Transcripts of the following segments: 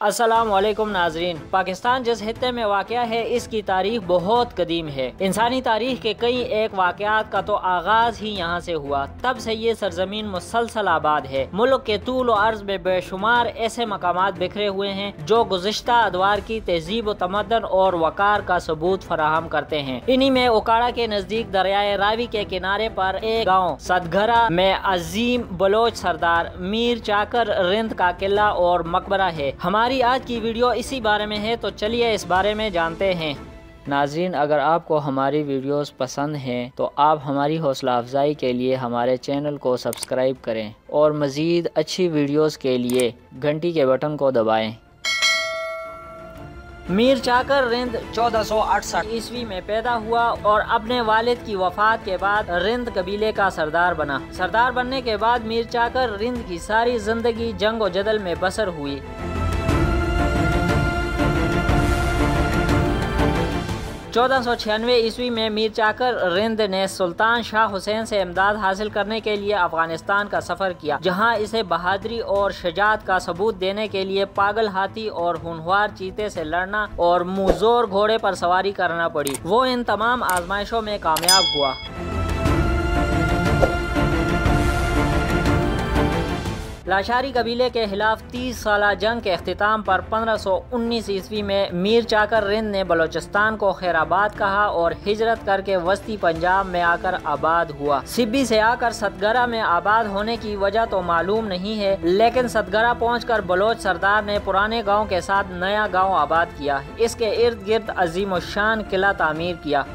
अस्सलाम वालेकुम नाजरीन। पाकिस्तान जिस खित्ते में वाक़या है इसकी तारीख बहुत कदीम है। इंसानी तारीख के कई एक वाक़यात का तो आगाज ही यहाँ से हुआ। तब से ये सरजमीन मुसलसल आबाद है। मुल्क के तूल व अर्ज में बेशुमार ऐसे मकामात बिखरे हुए हैं जो गुज़िश्ता अदवार की तहजीब व तमद्दन और वकार का सबूत फराहम करते हैं। इन्हीं में ओकाड़ा के नजदीक दरियाए रावी के किनारे पर एक गाँव सदघरा में अजीम बलोच सरदार मीर चाकर रिंद का किला और मकबरा है। हमारी आज की वीडियो इसी बारे में है, तो चलिए इस बारे में जानते हैं। नाज़रीन, अगर आपको हमारी वीडियोस पसंद हैं तो आप हमारी हौसला अफजाई के लिए हमारे चैनल को सब्सक्राइब करें और मज़ीद अच्छी वीडियोस के लिए घंटी के बटन को दबाएं। मीर चाकर रिंद 1468 ईस्वी में पैदा हुआ और अपने वालिद की वफात के बाद रिंद कबीले का सरदार बना। सरदार बनने के बाद मीर चाकर रिंद की सारी जिंदगी जंग व जदल में बसर हुई। 1496 ईस्वी में मीर चाकर रिंद ने सुल्तान शाह हुसैन से इमदाद हासिल करने के लिए अफगानिस्तान का सफ़र किया, जहां इसे बहादुरी और शजाअत का सबूत देने के लिए पागल हाथी और हुनहार चीते से लड़ना और मुंहजोर घोड़े पर सवारी करना पड़ी। वो इन तमाम आजमाइशों में कामयाब हुआ। लाशारी कबीले के खिलाफ 30 साला जंग के अख्तिताम पर 1519 ईस्वी में मीर चाकर रिंद ने बलोचिस्तान को खैराबाद कहा और हिजरत करके वस्ती पंजाब में आकर आबाद हुआ। सिब्बी से आकर सदगरा में आबाद होने की वजह तो मालूम नहीं है, लेकिन सदगरा पहुंचकर बलोच सरदार ने पुराने गांव के साथ नया गांव आबाद किया। इसके इर्द गिर्द अजीमुशान किला तामीर किया।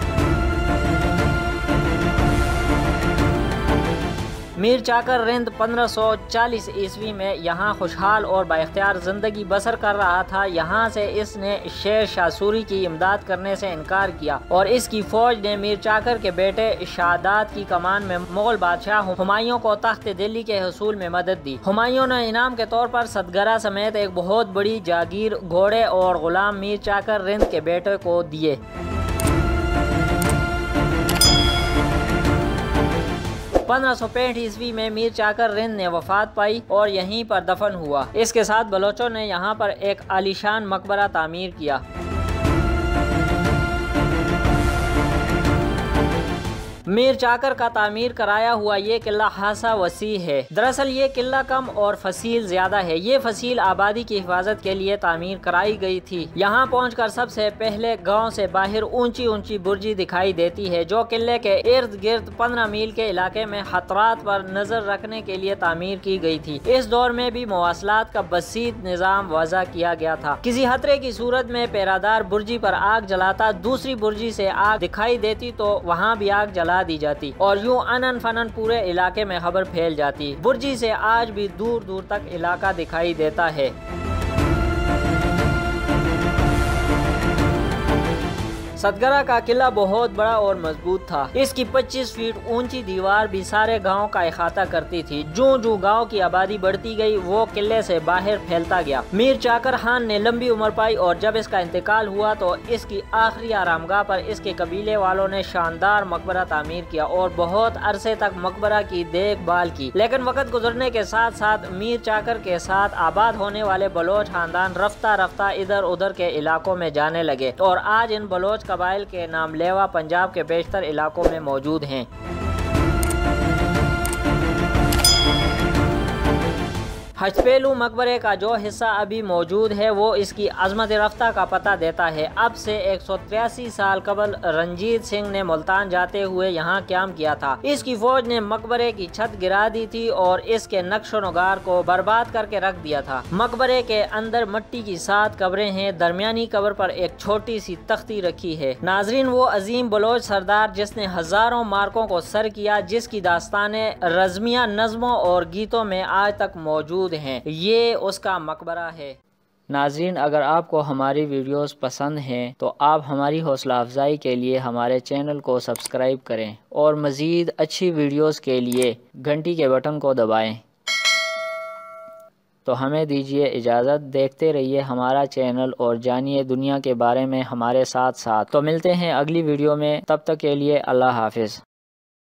मीर चाकर रिंद 1540 ईस्वी में यहाँ खुशहाल और बाइख्तियार जिंदगी बसर कर रहा था। यहाँ से इसने शेर शाह सूरी की इमदाद करने से इनकार किया और इसकी फौज ने मीर चाकर के बेटे शादात की कमान में मुगल बादशाह हुमायूं को तख्त दिल्ली के हसूल में मदद दी। हुमायूं ने इनाम के तौर पर सदगरा समेत एक बहुत बड़ी जागीर, घोड़े और गुलाम मीर चाकर रिंद के बेटे को दिए। 1565 ईस्वी में मीर चाकर रिंद ने वफात पाई और यहीं पर दफन हुआ। इसके साथ बलोचों ने यहाँ पर एक आलीशान मकबरा तामीर किया। मीर चाकर का तामीर कराया हुआ ये किला खासा वसी है। दरअसल ये किला कम और फसील ज्यादा है। ये फसील आबादी की हिफाजत के लिए तामीर कराई गई थी। यहाँ पहुंचकर सबसे पहले गांव से बाहर ऊंची ऊंची बुर्जी दिखाई देती है जो किले के इर्द गिर्द 15 मील के इलाके में खतरात पर नजर रखने के लिए तामीर की गई थी। इस दौर में भी मवासलात का बसीत निजाम वज़ा किया गया था। किसी खतरे की सूरत में पैरादार बुर्जी पर आग जलाता, दूसरी बुर्जी से आग दिखाई देती तो वहाँ भी आग जला दी जाती और यूं अनन फनन पूरे इलाके में खबर फैल जाती। बुर्जी से आज भी दूर दूर तक इलाका दिखाई देता है। सदगरा का किला बहुत बड़ा और मजबूत था। इसकी 25 फीट ऊंची दीवार भी सारे गांव का इहाता करती थी। जो गांव की आबादी बढ़ती गई वो किले से बाहर फैलता गया। मीर चाकर खान ने लंबी उम्र पाई और जब इसका इंतकाल हुआ तो इसकी आखिरी आरामगाह पर इसके कबीले वालों ने शानदार मकबरा तामीर किया और बहुत अरसे तक मकबरा की देखभाल की। लेकिन वक्त गुजरने के साथ साथ मीर चाकर के साथ आबाद होने वाले बलोच खानदान रफ्ता रफ्ता इधर उधर के इलाकों में जाने लगे और आज इन बलोच कबाइल के नाम लेवा पंजाब के बेशतर इलाकों में मौजूद हैं। हजपेलू मकबरे का जो हिस्सा अभी मौजूद है वो इसकी अजमत रफ्ता का पता देता है। अब से 183 साल कबल रंजीत सिंह ने मुल्तान जाते हुए यहाँ क्याम किया था। इसकी फौज ने मकबरे की छत गिरा दी थी और इसके नक्शो नगार को बर्बाद करके रख दिया था। मकबरे के अंदर मिट्टी की 7 कब्रें हैं। दरमियानी कब्र पर एक छोटी सी तख्ती रखी है। नाजरीन, वो अजीम बलोच सरदार जिसने हजारों मार्कों को सर किया, जिसकी दास्तानें रज़मिया नज़्मों और गीतों में आज तक मौजूद हैं, ये उसका मकबरा है। नाज़रीन, अगर आपको हमारी वीडियोस पसंद हैं तो आप हमारी हौसला अफजाई के लिए हमारे चैनल को सब्सक्राइब करें और मज़ीद अच्छी वीडियोस के लिए घंटी के बटन को दबाएं। तो हमें दीजिए इजाज़त। देखते रहिए हमारा चैनल और जानिए दुनिया के बारे में हमारे साथ साथ। तो मिलते हैं अगली वीडियो में, तब तक के लिए अल्लाह हाफिज़।